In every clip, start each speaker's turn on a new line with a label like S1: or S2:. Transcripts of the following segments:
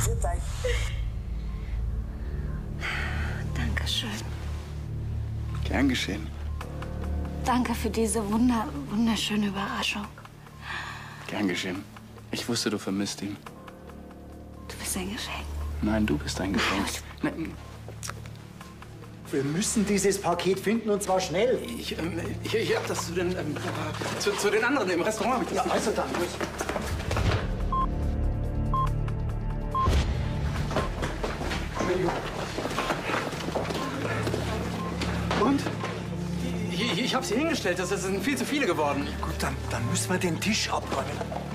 S1: Dankeschön.
S2: Gern geschehen.
S1: Danke für diese wunderschöne Überraschung.
S2: Gern geschehen. Ich wusste, du vermisst ihn.
S1: Du bist ein Geschenk.
S2: Nein, du bist ein Geschenk. Nein.
S3: Wir müssen dieses Paket finden, und zwar schnell.
S2: Ich hab das zu den anderen im Restaurant.
S3: Ja, also dann.
S2: Und? Ich habe sie hingestellt. Das sind viel zu viele geworden.
S3: Gut, dann müssen wir den Tisch abräumen.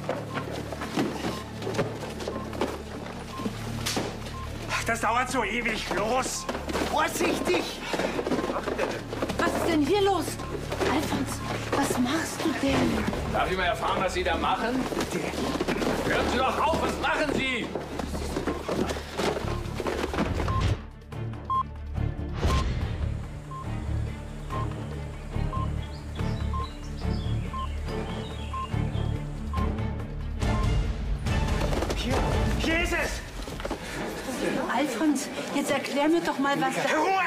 S4: Ach, das dauert so ewig. Los!
S3: Vorsichtig!
S1: Was ist denn hier los? Alfons, was machst du denn?
S5: Darf ich mal erfahren, was Sie da machen? Hören Sie doch auf, was machen Sie?
S4: Hier ist es!
S1: Alfons, jetzt erklär mir doch mal, was da...
S4: Ruhe!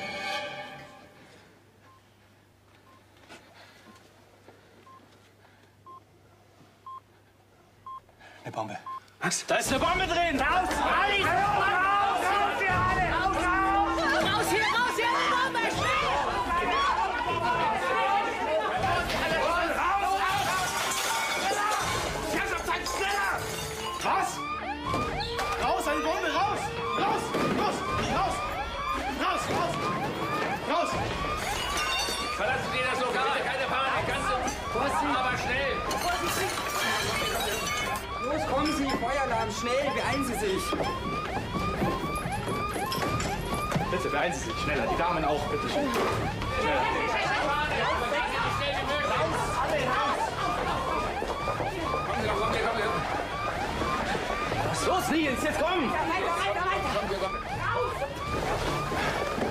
S2: Eine Bombe.
S5: Was? Da ist eine Bombe drin!
S4: Raus! Alles! Raus! Raus, ihr alle! Raus!
S1: Raus hier, Bombe, schnell!
S4: Schneller! Was? Raus, eine Bombe, raus! Raus! Raus! Raus! Raus! Raus! Raus!
S5: Verlassen Sie das Lokal, keine Panik, aber schnell!
S6: Los, kommen Sie, Feueralarm, schnell, beeilen Sie sich.
S4: Bitte, beeilen Sie sich, schneller. Die Damen auch, bitte schön. Schneller.
S5: Was ist los, Nils? Jetzt komm!
S1: Weiter!